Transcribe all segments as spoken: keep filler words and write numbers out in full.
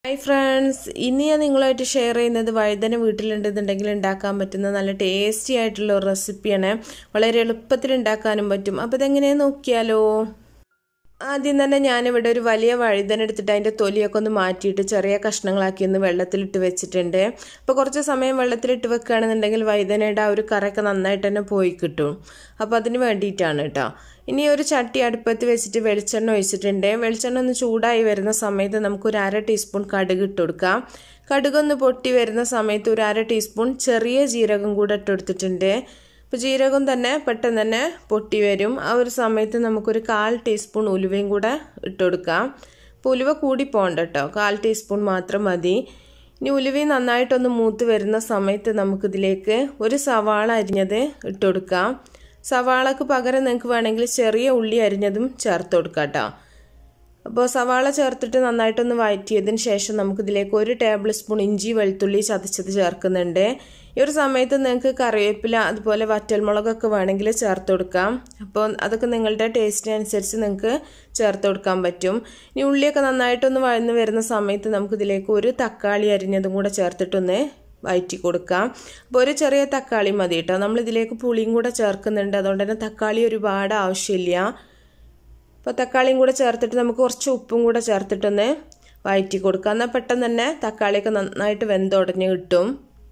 Hi friends, ഇന്ന് ഞാൻ നിങ്ങളുമായിട്ട് ഷെയർ ചെയ്യുന്നത് വഴുതന വീട്ടിലുണ്ടെന്നുണ്ടെങ്കിൽ ഉണ്ടാക്കാൻ പറ്റുന്ന നല്ല ടേസ്റ്റി ആയിട്ടുള്ള ഒരു റെസിപ്പിയാണ്. വളരെ എളുപ്പത്തിൽ ഉണ്ടാക്കാനും പറ്റും. അപ്പോൾ ഇതെങ്ങനെയാണെന്ന് നോക്കിയാലോ. ആദ്യം തന്നെ ഞാനിവിടെ ഒരു വലിയ വഴുതന എടുത്തിട്ട് അതിൻ്റെ തൊലിയൊക്കെ ഒന്ന് മാറ്റിയിട്ട് ചെറിയ കഷ്ണങ്ങളാക്കി ഒന്ന് വെള്ളത്തിലിട്ട് വെച്ചിട്ടുണ്ട്. അപ്പോൾ കുറച്ച് സമയം വെള്ളത്തിലിട്ട് വെക്കുകയാണെന്നുണ്ടെങ്കിൽ വഴുതനയുടെ ആ ഒരു കറയൊക്കെ നന്നായിട്ട് തന്നെ പോയി കിട്ടും. അപ്പോൾ അതിന് വേണ്ടിയിട്ടാണ് കേട്ടോ. ഇനി ഒരു ചട്ടി അടുപ്പത്ത് വെച്ചിട്ട് വെളിച്ചെണ്ണ ഒഴിച്ചിട്ടുണ്ട്. വെളിച്ചെണ്ണ ഒന്ന് ചൂടായി വരുന്ന സമയത്ത് നമുക്കൊരു അര ടീസ്പൂൺ കടുക് ഇട്ട് കൊടുക്കാം. കടുകൊന്ന് പൊട്ടി വരുന്ന സമയത്ത് ഒരു അര ടീസ്പൂൺ ചെറിയ ജീരകം കൂടെ ഇട്ട് കൊടുത്തിട്ടുണ്ട്. അപ്പോൾ ജീരകം തന്നെ പെട്ടെന്ന് തന്നെ പൊട്ടി വരും. ആ ഒരു സമയത്ത് നമുക്കൊരു കാൽ ടീസ്പൂൺ ഉലുവയും കൂടെ ഇട്ട് കൊടുക്കാം. അപ്പോൾ ഉലുവ കൂടി പോകണ്ട കേട്ടോ, കാൽ ടീസ്പൂൺ മാത്രം മതി. ഇനി ഉലുവയും നന്നായിട്ടൊന്ന് മൂത്ത് വരുന്ന സമയത്ത് നമുക്കിതിലേക്ക് ഒരു സവാള അരിഞ്ഞത് ഇട്ട് കൊടുക്കാം. സവാളക്ക് പകരം നിങ്ങൾക്ക് വേണമെങ്കിൽ ചെറിയ ഉള്ളി അരിഞ്ഞതും ചേർത്ത് കൊടുക്കാം കേട്ടോ. അപ്പോൾ സവാള ചേർത്തിട്ട് നന്നായിട്ടൊന്ന് വഴറ്റിയതിന് ശേഷം നമുക്കിതിലേക്ക് ഒരു ടേബിൾ സ്പൂൺ ഇഞ്ചി വെളുത്തുള്ളി ചതച്ചത് ചേർക്കുന്നുണ്ട്. ഈ ഒരു സമയത്ത് നിങ്ങൾക്ക് കറിവേപ്പില അതുപോലെ വറ്റൽമുളകൊക്കെ വേണമെങ്കിൽ ചേർത്ത് കൊടുക്കാം. അപ്പോൾ അതൊക്കെ നിങ്ങളുടെ ടേസ്റ്റിനനുസരിച്ച് നിങ്ങൾക്ക് ചേർത്ത് കൊടുക്കാൻ പറ്റും. ഇനി ഉള്ളിയൊക്കെ നന്നായിട്ടൊന്ന് വഴന്ന് വരുന്ന സമയത്ത് നമുക്കിതിലേക്ക് ഒരു തക്കാളി അരിഞ്ഞതും കൂടെ ചേർത്തിട്ടൊന്ന് വഴറ്റി കൊടുക്കാം. അപ്പോൾ ഒരു ചെറിയ തക്കാളി മതി കേട്ടോ. നമ്മളിതിലേക്ക് പുളിയും കൂടെ ചേർക്കുന്നുണ്ട്, അതുകൊണ്ട് തന്നെ തക്കാളി ഒരുപാട് ആവശ്യമില്ല. അപ്പോൾ തക്കാളിയും കൂടെ ചേർത്തിട്ട് നമുക്ക് കുറച്ച് ഉപ്പും കൂടെ ചേർത്തിട്ടൊന്ന് വഴറ്റി കൊടുക്കാം. എന്നാൽ പെട്ടെന്ന് തന്നെ തക്കാളിയൊക്കെ നന്നായിട്ട് വെന്തുടഞ്ഞ് കിട്ടും.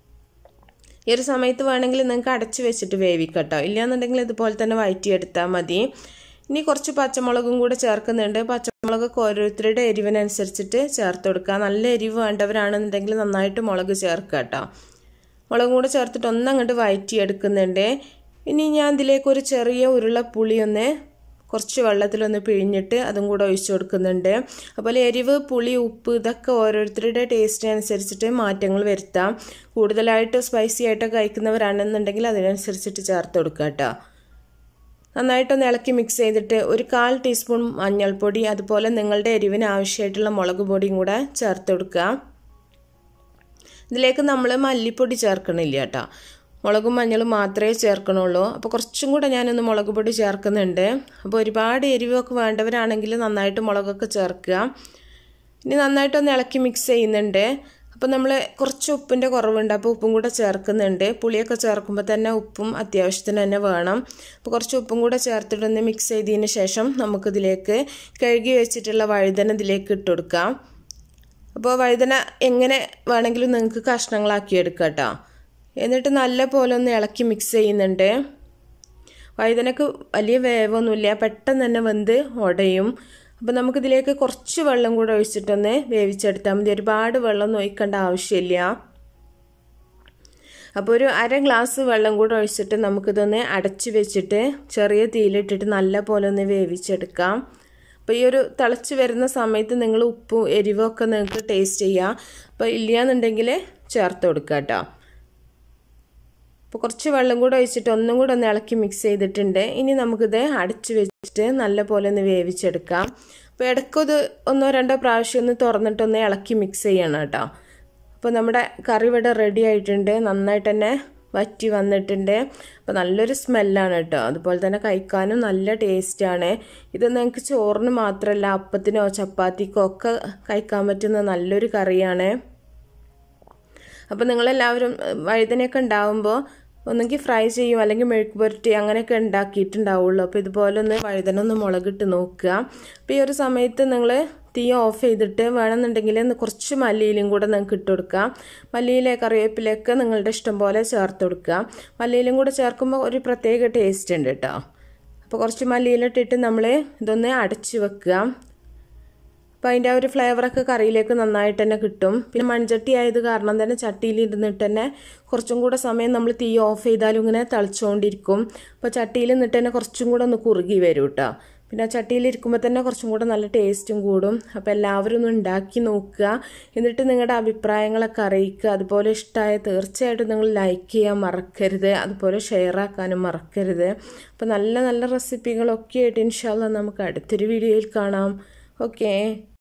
ഈ ഒരു സമയത്ത് വേണമെങ്കിൽ നിങ്ങൾക്ക് അടച്ച് വെച്ചിട്ട് വേവിക്കാം കേട്ടോ. ഇല്ലയെന്നുണ്ടെങ്കിൽ ഇതുപോലെ തന്നെ വഴറ്റിയെടുത്താൽ മതി. ഇനി കുറച്ച് പച്ചമുളകും കൂടെ ചേർക്കുന്നുണ്ട്. പച്ചമുളകൊക്കെ ഓരോരുത്തരുടെ എരിവിനനുസരിച്ചിട്ട് ചേർത്ത് കൊടുക്കുക. നല്ല എരിവ് വേണ്ടവരാണെന്നുണ്ടെങ്കിൽ നന്നായിട്ട് മുളക് ചേർക്കുക കേട്ടോ. മുളകും കൂടെ ചേർത്തിട്ട് ഒന്നങ്ങോട്ട് വഴറ്റിയെടുക്കുന്നുണ്ട്. ഇനി ഞാൻ ഇതിലേക്ക് ഒരു ചെറിയ ഉരുള പുളി ഒന്ന് കുറച്ച് വെള്ളത്തിലൊന്ന് പിഴിഞ്ഞിട്ട് അതും കൂടെ ഒഴിച്ചു കൊടുക്കുന്നുണ്ട്. അതുപോലെ എരിവ്, പുളി, ഉപ്പ് ഇതൊക്കെ ഓരോരുത്തരുടെ ടേസ്റ്റിനനുസരിച്ചിട്ട് മാറ്റങ്ങൾ വരുത്താം. കൂടുതലായിട്ട് സ്പൈസി ആയിട്ടൊക്കെ കഴിക്കുന്നവരാണെന്നുണ്ടെങ്കിൽ അതിനനുസരിച്ചിട്ട് ചേർത്ത് കൊടുക്കുക കേട്ടോ. നന്നായിട്ടൊന്ന് ഇളക്കി മിക്സ് ചെയ്തിട്ട് ഒരു കാൽ ടീസ്പൂൺ മഞ്ഞൾപ്പൊടി അതുപോലെ നിങ്ങളുടെ എരിവിന് ആവശ്യമായിട്ടുള്ള മുളക് പൊടിയും കൂടെ ചേർത്ത് കൊടുക്കുക. ഇതിലേക്ക് നമ്മൾ മല്ലിപ്പൊടി ചേർക്കണില്ല കേട്ടോ, മുളകും മഞ്ഞളും മാത്രമേ ചേർക്കണുള്ളൂ. അപ്പോൾ കുറച്ചും കൂടെ ഞാനൊന്ന് മുളക് പൊടി ചേർക്കുന്നുണ്ട്. അപ്പോൾ ഒരുപാട് എരിവൊക്കെ വേണ്ടവരാണെങ്കിൽ നന്നായിട്ട് മുളകൊക്കെ ചേർക്കുക. ഇനി നന്നായിട്ടൊന്ന് ഇളക്കി മിക്സ് ചെയ്യുന്നുണ്ട്. അപ്പോൾ നമ്മൾ കുറച്ച് ഉപ്പിൻ്റെ കുറവുണ്ട്, അപ്പോൾ ഉപ്പും കൂടെ ചേർക്കുന്നുണ്ട്. പുളിയൊക്കെ ചേർക്കുമ്പോൾ തന്നെ ഉപ്പും അത്യാവശ്യത്തിന് തന്നെ വേണം. അപ്പോൾ കുറച്ച് ഉപ്പും കൂടെ ചേർത്തിട്ടൊന്ന് മിക്സ് ചെയ്തതിന് ശേഷം നമുക്കിതിലേക്ക് കഴുകി വെച്ചിട്ടുള്ള വഴുതന ഇതിലേക്ക് ഇട്ട് കൊടുക്കാം. അപ്പോൾ വഴുതന എങ്ങനെ വേണമെങ്കിലും നിങ്ങൾക്ക് കഷ്ണങ്ങളാക്കി എടുക്കാം കേട്ടോ. എന്നിട്ട് നല്ല പോലെ ഒന്ന് ഇളക്കി മിക്സ് ചെയ്യുന്നുണ്ട്. വഴുതനക്ക് വലിയ വേവൊന്നുമില്ല, പെട്ടെന്ന് തന്നെ വെന്ത് ഉടയും. അപ്പോൾ നമുക്കിതിലേക്ക് കുറച്ച് വെള്ളം കൂടെ ഒഴിച്ചിട്ടൊന്ന് വേവിച്ചെടുത്താൽ മതി. ഒരുപാട് വെള്ളം ഒഴിക്കേണ്ട ആവശ്യമില്ല. അപ്പോൾ ഒരു അര ഗ്ലാസ് വെള്ളം കൂടെ ഒഴിച്ചിട്ട് നമുക്കിതൊന്ന് അടച്ച് വെച്ചിട്ട് ചെറിയ തീയിലിട്ടിട്ട് നല്ല പോലെ ഒന്ന് വേവിച്ചെടുക്കാം. അപ്പോൾ ഈ ഒരു തിളച്ച് വരുന്ന സമയത്ത് നിങ്ങൾ ഉപ്പും എരിവൊക്കെ നിങ്ങൾക്ക് ടേസ്റ്റ് ചെയ്യാം. അപ്പോൾ ഇല്ലയെന്നുണ്ടെങ്കിൽ ചേർത്ത് കൊടുക്കുക കേട്ടോ. അപ്പോൾ കുറച്ച് വെള്ളം കൂടെ ഒഴിച്ചിട്ട് ഒന്നും കൂടെ ഒന്ന് ഇളക്കി മിക്സ് ചെയ്തിട്ടുണ്ട്. ഇനി നമുക്കിത് അടച്ച് വെച്ചിട്ട് നല്ല പോലെ ഒന്ന് വേവിച്ചെടുക്കാം. അപ്പോൾ ഇടയ്ക്കത് ഒന്നോ രണ്ടോ പ്രാവശ്യം ഒന്ന് തുറന്നിട്ടൊന്ന് ഇളക്കി മിക്സ് ചെയ്യണം കേട്ടോ. അപ്പോൾ നമ്മുടെ കറി ഇവിടെ റെഡി ആയിട്ടുണ്ട്, നന്നായിട്ട് തന്നെ വറ്റി വന്നിട്ടുണ്ട്. അപ്പോൾ നല്ലൊരു സ്മെല്ലാണ് കേട്ടോ. അതുപോലെ തന്നെ കഴിക്കാനും നല്ല ടേസ്റ്റാണ്. ഇത് നിങ്ങൾക്ക് ചോറിന് മാത്രമല്ല അപ്പത്തിനോ ചപ്പാത്തിക്കോ ഒക്കെ കഴിക്കാൻ പറ്റുന്ന നല്ലൊരു കറിയാണ്. അപ്പോൾ നിങ്ങളെല്ലാവരും വഴുതനയൊക്കെ ഉണ്ടാവുമ്പോൾ ഒന്നെങ്കിൽ ഫ്രൈ ചെയ്യും അല്ലെങ്കിൽ മെഴുക്ക് പുരട്ടി അങ്ങനെയൊക്കെ ഉണ്ടാക്കിയിട്ടുണ്ടാവുള്ളൂ. അപ്പോൾ ഇതുപോലെ ഒന്ന് വഴുതന ഒന്ന് മുളകിട്ട് നോക്കുക. അപ്പോൾ ഈ ഒരു സമയത്ത് നിങ്ങൾ തീ ഓഫ് ചെയ്തിട്ട് വേണമെന്നുണ്ടെങ്കിൽ കുറച്ച് മല്ലിയിലും കൂടെ നിങ്ങൾക്ക് ഇട്ട് കൊടുക്കാം. മല്ലിയിലെ കറിവേപ്പിലൊക്കെ നിങ്ങളുടെ ഇഷ്ടം പോലെ ചേർത്ത് കൊടുക്കുക. മല്ലിയിലും കൂടെ ചേർക്കുമ്പോൾ ഒരു പ്രത്യേക ടേസ്റ്റ് ഉണ്ട് കേട്ടോ. അപ്പോൾ കുറച്ച് മല്ലിയിലിട്ടിട്ട് നമ്മൾ ഇതൊന്ന് അടച്ച് വെക്കുക. അപ്പോൾ അതിൻ്റെ ആ ഒരു ഫ്ലേവറൊക്കെ കറിയിലേക്ക് നന്നായിട്ട് തന്നെ കിട്ടും. പിന്നെ മൺചട്ടി ആയത് കാരണം തന്നെ ചട്ടിയിൽ ഇരുന്നിട്ട് തന്നെ കുറച്ചും കൂടെ സമയം നമ്മൾ തീ ഓഫ് ചെയ്താലും ഇങ്ങനെ തിളച്ചുകൊണ്ടിരിക്കും. അപ്പോൾ ചട്ടിയിൽ നിന്നിട്ട് തന്നെ കുറച്ചും കൂടെ ഒന്ന് കുറുകി വരും കേട്ടോ. പിന്നെ ആ ചട്ടിയിലിരിക്കുമ്പോൾ തന്നെ കുറച്ചും കൂടെ നല്ല ടേസ്റ്റും കൂടും. അപ്പോൾ എല്ലാവരും ഒന്ന് ഉണ്ടാക്കി നോക്കുക. എന്നിട്ട് നിങ്ങളുടെ അഭിപ്രായങ്ങളൊക്കെ അറിയിക്കുക. അതുപോലെ ഇഷ്ടമായ തീർച്ചയായിട്ടും നിങ്ങൾ ലൈക്ക് ചെയ്യാൻ മറക്കരുത്, അതുപോലെ ഷെയർ ആക്കാനും മറക്കരുത്. അപ്പോൾ നല്ല നല്ല റെസിപ്പികളൊക്കെ ആയിട്ട് ഇൻഷാ അല്ലാഹ് നമുക്ക് അടുത്തൊരു വീഡിയോയിൽ കാണാം. ഓക്കേ.